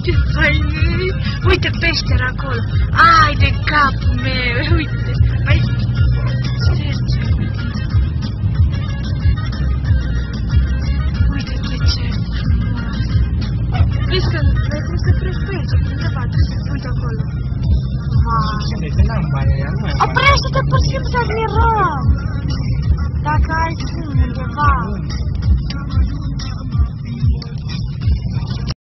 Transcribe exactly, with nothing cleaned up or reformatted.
Ce fain e! Uite peștera acolo! Ai de capul meu! Uite! Mai... Ce ce? Uite ce ce frumos! Vezi că trebuie să treci pe aici, undeva, trebuie să uite acolo! Oprește-te pur și simplu să admirăm! Dacă ai fum undeva!